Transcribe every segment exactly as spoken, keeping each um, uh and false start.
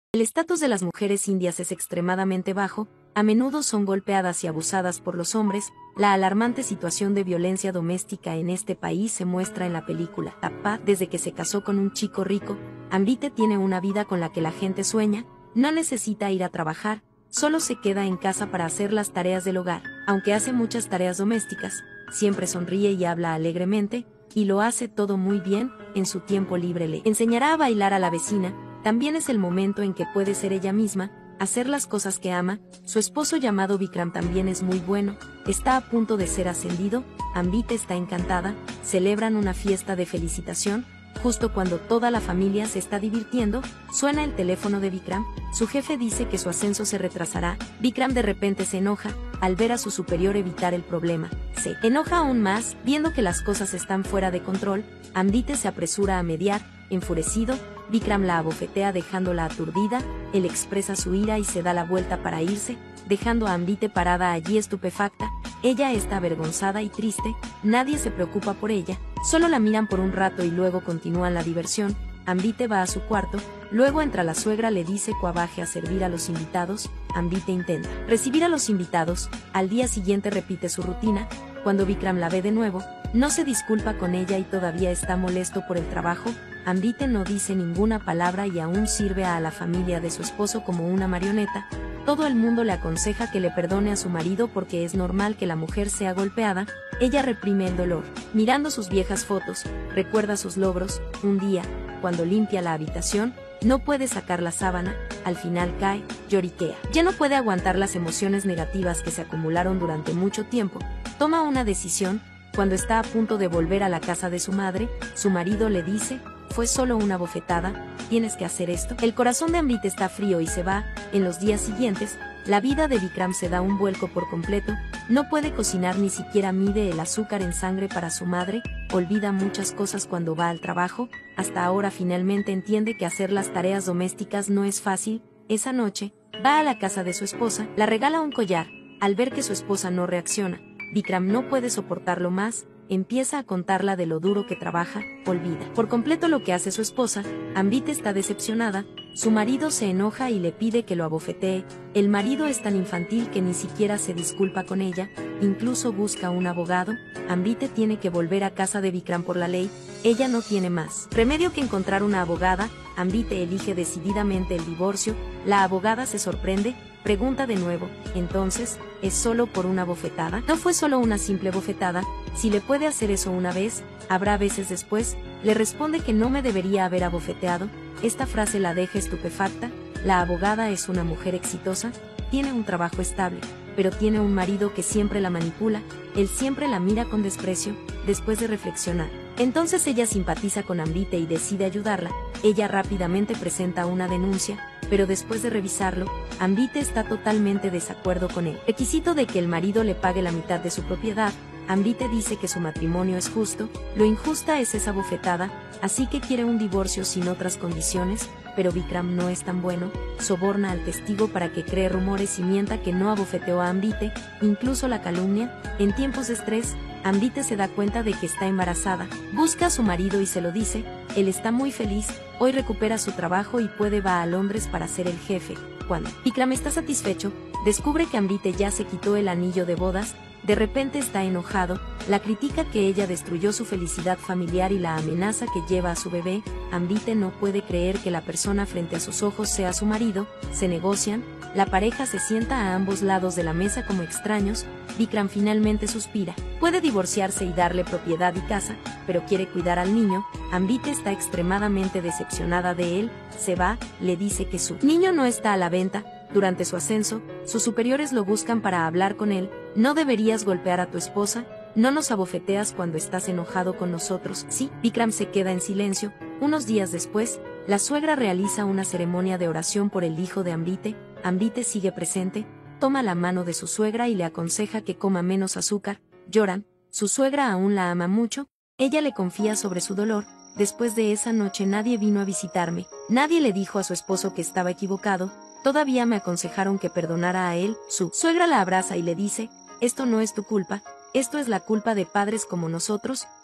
El estatus de las mujeres indias es extremadamente bajo, a menudo son golpeadas y abusadas por los hombres. La alarmante situación de violencia doméstica en este país se muestra en la película Appa. Desde que se casó con un chico rico, Amrita tiene una vida con la que la gente sueña, no necesita ir a trabajar, solo se queda en casa para hacer las tareas del hogar. Aunque hace muchas tareas domésticas, siempre sonríe y habla alegremente, y lo hace todo muy bien. En su tiempo libre le enseñará a bailar a la vecina. También es el momento en que puede ser ella misma, hacer las cosas que ama. Su esposo llamado Vikram también es muy bueno, está a punto de ser ascendido. Amrita está encantada, celebran una fiesta de felicitación. Justo cuando toda la familia se está divirtiendo, suena el teléfono de Vikram. Su jefe dice que su ascenso se retrasará. Vikram de repente se enoja al ver a su superior evitar el problema. Se enoja aún más, viendo que las cosas están fuera de control. Amrita se apresura a mediar. Enfurecido, Vikram la abofetea dejándola aturdida. Él expresa su ira y se da la vuelta para irse, dejando a Amrita parada allí estupefacta. Ella está avergonzada y triste, nadie se preocupa por ella, solo la miran por un rato y luego continúan la diversión. Amrita va a su cuarto, luego entra la suegra, le dice que baje a servir a los invitados. Amrita intenta recibir a los invitados, al día siguiente repite su rutina. Cuando Vikram la ve de nuevo, no se disculpa con ella y todavía está molesto por el trabajo. Amrita no dice ninguna palabra y aún sirve a la familia de su esposo como una marioneta. Todo el mundo le aconseja que le perdone a su marido porque es normal que la mujer sea golpeada. Ella reprime el dolor. Mirando sus viejas fotos, recuerda sus logros. Un día, cuando limpia la habitación, no puede sacar la sábana, al final cae, lloriquea. Ya no puede aguantar las emociones negativas que se acumularon durante mucho tiempo. Toma una decisión. Cuando está a punto de volver a la casa de su madre, su marido le dice: fue solo una bofetada, tienes que hacer esto. El corazón de Amrita está frío y se va. En los días siguientes, la vida de Vikram se da un vuelco por completo. No puede cocinar, ni siquiera mide el azúcar en sangre para su madre. Olvida muchas cosas cuando va al trabajo. Hasta ahora finalmente entiende que hacer las tareas domésticas no es fácil. Esa noche, va a la casa de su esposa, la regala un collar. Al ver que su esposa no reacciona, Vikram no puede soportarlo más. Empieza a contarla de lo duro que trabaja, olvida por completo lo que hace su esposa. Amrita está decepcionada, su marido se enoja y le pide que lo abofetee. El marido es tan infantil que ni siquiera se disculpa con ella, incluso busca un abogado. Amrita tiene que volver a casa de Vikram por la ley, ella no tiene más remedio que encontrar una abogada. Amrita elige decididamente el divorcio. La abogada se sorprende, pregunta de nuevo: entonces, ¿es solo por una bofetada? No fue solo una simple bofetada. Si le puede hacer eso una vez, habrá veces después. Le responde que no me debería haber abofeteado. Esta frase la deja estupefacta. La abogada es una mujer exitosa, tiene un trabajo estable, pero tiene un marido que siempre la manipula. Él siempre la mira con desprecio. Después de reflexionar, entonces ella simpatiza con Amrita y decide ayudarla. Ella rápidamente presenta una denuncia, pero después de revisarlo, Amrita está totalmente desacuerdo con el requisito de que el marido le pague la mitad de su propiedad. Amrita dice que su matrimonio es justo, lo injusta es esa bofetada, así que quiere un divorcio sin otras condiciones. Pero Vikram no es tan bueno, soborna al testigo para que cree rumores y mienta que no abofeteó a Amrita, incluso la calumnia. En tiempos de estrés, Amrita se da cuenta de que está embarazada, busca a su marido y se lo dice. Él está muy feliz, hoy recupera su trabajo y puede va a Londres para ser el jefe. Cuando Vikram está satisfecho, descubre que Amrita ya se quitó el anillo de bodas. De repente está enojado, la critica que ella destruyó su felicidad familiar y la amenaza que lleva a su bebé. Amrita no puede creer que la persona frente a sus ojos sea su marido. Se negocian, la pareja se sienta a ambos lados de la mesa como extraños. Vikram finalmente suspira, puede divorciarse y darle propiedad y casa, pero quiere cuidar al niño. Amrita está extremadamente decepcionada de él, se va, le dice que su niño no está a la venta. Durante su ascenso, sus superiores lo buscan para hablar con él. No deberías golpear a tu esposa, no nos abofeteas cuando estás enojado con nosotros. Sí, Vikram se queda en silencio. Unos días después, la suegra realiza una ceremonia de oración por el hijo de Amrita. Amrita sigue presente, toma la mano de su suegra y le aconseja que coma menos azúcar. Lloran, su suegra aún la ama mucho, ella le confía sobre su dolor. Después de esa noche nadie vino a visitarme, nadie le dijo a su esposo que estaba equivocado. Todavía me aconsejaron que perdonara a él. Su suegra la abraza y le dice: esto no es tu culpa, esto es la culpa de padres como nosotros.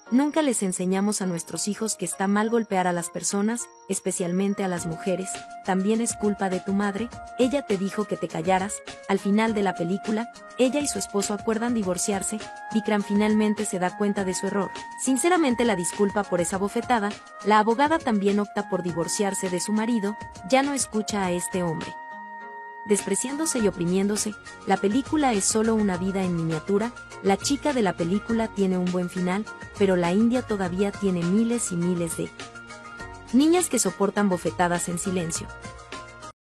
Nunca les enseñamos a nuestros hijos que está mal golpear a las personas, especialmente a las mujeres. También es culpa de tu madre, ella te dijo que te callaras. Al final de la película, ella y su esposo acuerdan divorciarse. Vikram finalmente se da cuenta de su error. Sinceramente la disculpa por esa bofetada. La abogada también opta por divorciarse de su marido, ya no escucha a este hombre. Despreciándose y oprimiéndose, la película es solo una vida en miniatura. La chica de la película tiene un buen final, pero la India todavía tiene miles y miles de niñas que soportan bofetadas en silencio.